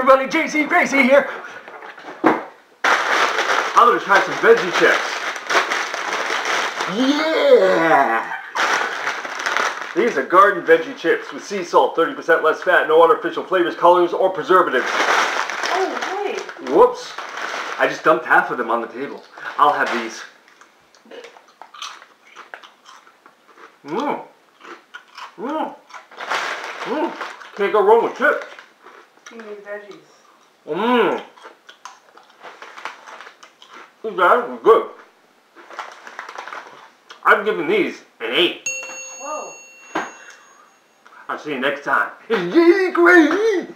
everybody, JC Gracie here. I'm gonna try some veggie chips. Yeah! These are garden veggie chips with sea salt, 30% less fat, no artificial flavors, colors, or preservatives. Oh, hey. Whoops. I just dumped half of them on the table. I'll have these. Mmm. Mmm. Mmm. Can't go wrong with chips. You need veggies. Mmm. These guys are good. I'm giving these an 8. Whoa. I'll see you next time. It's JC Gracie.